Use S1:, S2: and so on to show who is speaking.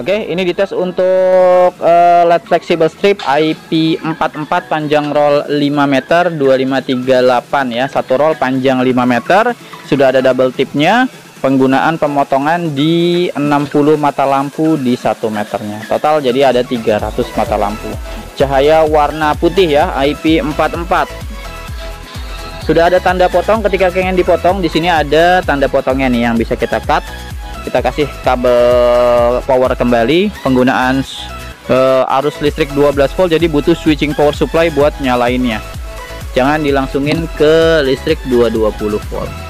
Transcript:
S1: Oke, ini dites untuk LED flexible strip IP44 panjang roll 5 meter 2538 ya. Satu roll panjang 5 meter, sudah ada double tipnya. Penggunaan pemotongan di 60 mata lampu di 1 meternya. Total jadi ada 300 mata lampu. Cahaya warna putih ya, IP44. Sudah ada tanda potong. Ketika ingin dipotong, di sini ada tanda potongnya nih yang bisa kita cut. Kita kasih kabel power kembali. Penggunaan arus listrik 12 volt, jadi butuh switching power supply buat nyalainnya. Jangan dilangsungin ke listrik 220 volt.